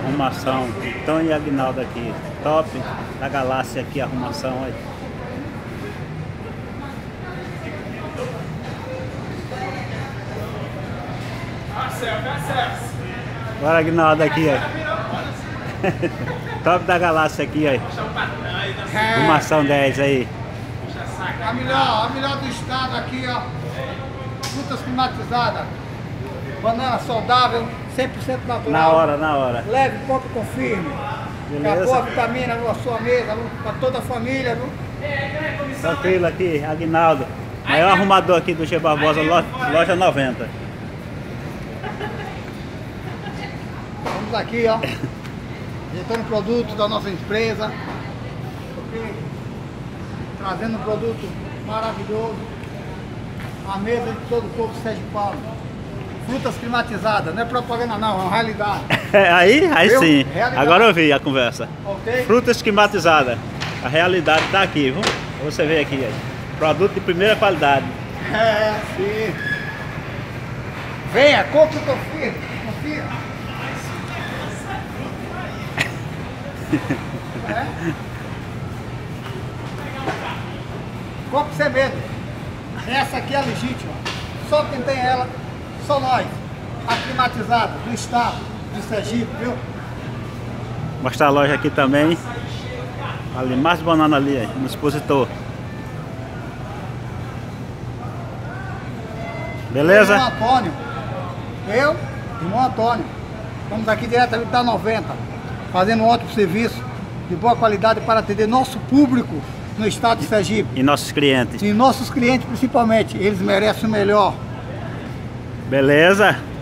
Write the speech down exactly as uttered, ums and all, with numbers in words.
Arrumação, Tonho e Aguinaldo aqui, top da galáxia aqui, arrumação aí. Bora, Aguinaldo aqui, ó. Top da galáxia aqui, ó. Arrumação dez aí. A melhor, a melhor do estado aqui, ó. Frutas climatizadas. Banana saudável, cem por cento natural. Na hora, na hora. Leve, compre, confirme. Beleza. Boa vitamina na sua mesa, para toda a família, viu? Tranquilo aqui, Aguinaldo. Maior arrumador aqui do G Barbosa, loja noventa. Vamos aqui, ó. Ajeitando produto da nossa empresa. Okay. Trazendo um produto maravilhoso. A mesa de todo o povo sergipano. Frutas climatizadas, não é propaganda não, é uma realidade. Aí, aí Viu? sim. Realidade. Agora eu vi a conversa. Okay? Frutas climatizadas. A realidade está aqui, viu? Você vê aqui, aí. Produto de primeira qualidade. É, sim. Venha, compre e confia. Confia. É? Compre sem medo. Essa aqui é legítima. Só quem tem ela, só nós. A climatizada do estado de Sergipe, viu? Mostrar a loja aqui também. Ali, mais banana ali, aí, no expositor. Beleza? Irmão Antônio. Eu, irmão Antônio. Estamos aqui diretamente da noventa, fazendo um ótimo serviço de boa qualidade para atender nosso público no estado de Sergipe. E nossos clientes. E nossos clientes principalmente, eles merecem o melhor. Beleza?